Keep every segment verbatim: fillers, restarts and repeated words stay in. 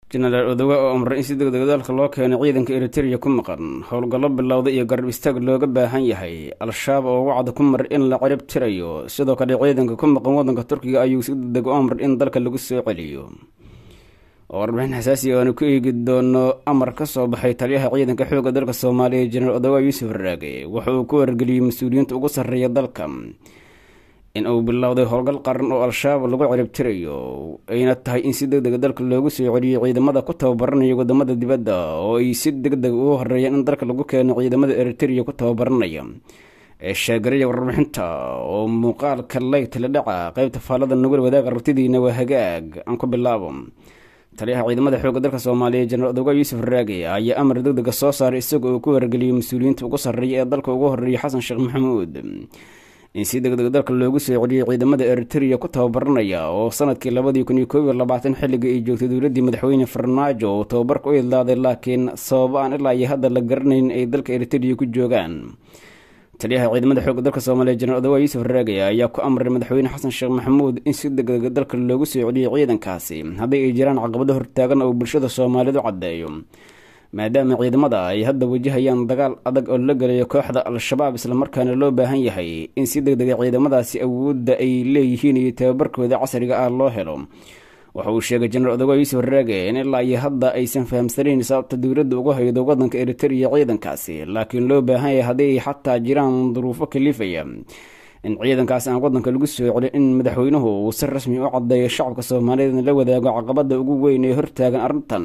jenaraal odowa oo amray in si degdeg dalka loo keenay ciidanka Eritrea ku maqan howlgallo bilowday iyo garab istaag looga baahan yahay al-shabaab oo wacd ku mar in la cirib tirayo sidoo kale ciidanka ku maqan wadanka Turkiga ayuu si degdeg u amray in dalka lagu soo celiyo warbixin xasaasi ah oo ku eegi doono amar ka soo baxay taliyaha ciidanka xoogga dalka Soomaaliya jenaraal odowa Yuusuf Raage waxa uu ku wargeliyay mas'uuliyiinta ugu sarreeya dalka in uu bilowday howlgal qaran oo al-shabaab lagu cirib tirayo ayna tahay in si degdeg dalka loogu soo celiyo ciidamada ku tababaranaya wadamada dibadda oo ay si degdeg ugu horeeyaan in dalka lagu keeno ciidamada Eritrea ku tababaranaya ee sheegaraya warbixinta oo muuqaalka leeyta la dhaca qaybta faalada nugul wadaag aragtidiina waa hagaag aan ku bilaabo taliyaha ciidamada xoogga dalka Soomaaliya jenaraal odowa Yuusuf Raage ayaa amar degdeg soo saaray isagoo ku wargeliyay mas'uuliyiinta ugu sarreeya ee dalka ugu horeeya Xasan Sheekh Maxamuud in si degdeg dalka loogu soo celiyo ciidamada Eritrea ku tababaranaya oo sanadkii labada kun iyo koob iyo labaatan xilliga ay joogtay dowladda madaxweyne Farmaajo oo tababarka u idlaaday laakiin sabab aan ilaa iyo hadda la garanayn ay dalka Eritrea ku joogaan taliyaha ciidamada xoogga dalka Soomaaliya jenaraal odowa Yuusuf Raage ayaa ku amray madaxweyne Xasan Sheekh Maxamuud in si degdeg dalka loogu soo celiyo ciidankaasi haddii ay jiraan caqabado hortaagan oo bulshada Soomaalidu cadeeyo maadaama ciidamada ay hadda wajahayaan dagaal adag oo la galayo kooxda al-shabaab isla markaana loo baahan yahay in si degdeg ciidamadaasi awoodda ay leeyihiin iyo tababarkooda casriga ah loo helo waxa uu sheegay jenaraal odowa Yuusuf Raage in ilaa iyo hadda aysan fahamsanayn sababta dowladda uga haydo wadanka Eritrea ciidankaasi laakiin loo baahan yahay haddii ay xataa jiraan duruufo kalifaya in ciidankaasi aan wadanka lagu soo celin in madaxweynuhu uu si rasmi u cadeeyo shacabka Soomaaliyeed la wadaago caqabada ugu weyn ee hortaagan arrintan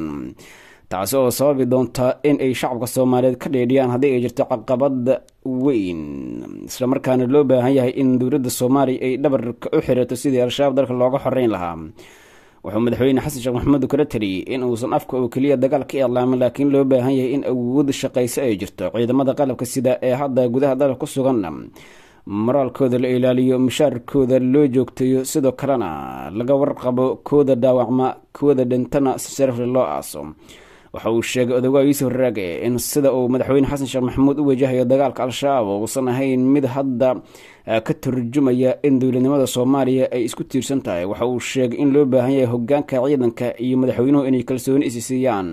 taas oo sababi doonta in ay shacabka Soomaaliyeed ka dheedhiyaan haddii ay jirto caqabad weyn isla markaana loo baahan yahay in dowladda Soomaaliya ay dhabarka u xirato sidii al-shabaab dalka looga xoreyn lahaa wuxuu madaxweyne Xasan Sheekh Maxamuud kala taliyay in uusan afka oo kaliya dagaal ka iclaamin laakiin loo baahan yahay in awood shaqayso ay jirto ciidamada qalabka sida ee hadda gudaha dalka ku sugan moraalkooda la ilaaliyo mushaarkooda loo joogtayo sidoo kalena laga warqabo kooda dhaawacma kooda dhintana si sharaf leh loo aaso waxa uu sheegay odowa Yuusuf Raage in sida uu madaxweyne Xasan Sheekh Maxamuud u wajahayo dagaalka al-shabaab uusan ahayn mid hadda ka turjumaya in dowladnimada Soomaaliya ay isku tiirsan tahay waxa uu sheegay in loo baahan yahay hoggaanka ciidanka iyo madaxweynuhu inay kalsooni is siiyaan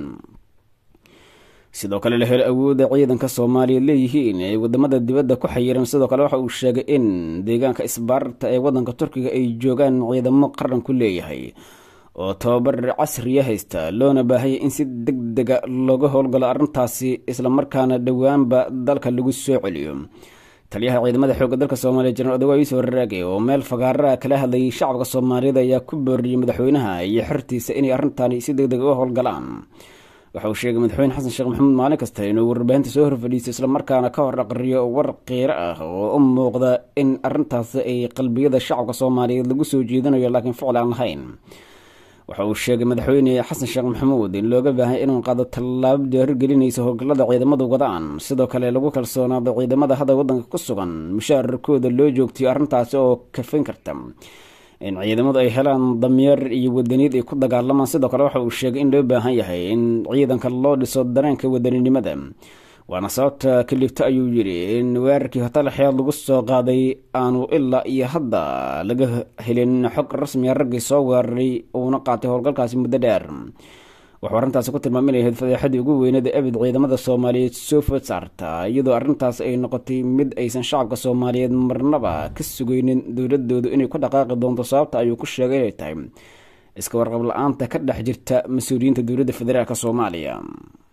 sidoo kale la helo awoodda ciidanka Soomaaliya leeyihiin ee wadamada dibadda ku xayiran sidoo kale waxa uu sheegay in deegaanka isbaarta ee wadanka Turkiga ay joogaan ciidamo qaran ku leeyahay oo tababar casri ah haysta loona baahay in si degdeg looga howlgalo arrintaasi isla markaana dhawaanba dalka lagu soo celiyo taliyaha ciidamada xoogga dalka Soomaaliya jenaraal odowa Yuusuf Raage oo meel fagaara kala hadlayay shacabka Soomaaliyeed ayaa ku booriyay madaxweynaha iyo xirtiisa inay arrintan si degdeg u howlgalaan waxa uu sheegay madaxweyne Xasan Sheekh Maxamuud maalin kasta inuu warbaahinta soo horfadhiisto isla markaana ka hor aqriyo war qiiro ah oo u muuqda in arrintaas ay qalbiyada shacabka Soomaaliyeed lagu soo jeedinayo laakiin ficil aan lahayn waxa uu sheegay madaxweyne Xasan Sheekh Maxamuud in looga baahan inuu qaado tallaabo diyaar gelinaysa howlgallada ciidamada wadaan sidoo kale lagu kalsoonaado ciidamada hadda wadanka ku sugan mushaarkooda loo joogtiyo arrintaas oo kafin karta in ciidamadu ay helaan damiir iyo wadaniyad ay ku dagaalamaan sidoo kale waxa uu sheegay in loo baahan yahay in ciidanka loo dhiso dareenka wadaninimada waana sababta kalifta ayuu yiri in weerarkii hotel xeel lagu soo qaaday aanu ilaa iyo hadda laga helin xog rasmi ah ragii soo weeraray oo qaatay howlgalkaasi muddo dheer wuxuu arrintaas ku tilmaamay in fadeexadii ugu weyneed ee abid ciidamada Soomaaliyeed soo food saarta iyadoo arrintaas ay noqotay mid aysan shacabka Soomaaliyeed marnaba ka sugaynin dowladoodu inay ku dhaqaaqi doonto sababta ayuu ku sheegay inay tahay iska warqab la'aanta ka dhex jirta mas'uuliyiinta dowladda federaalka Soomaaliya.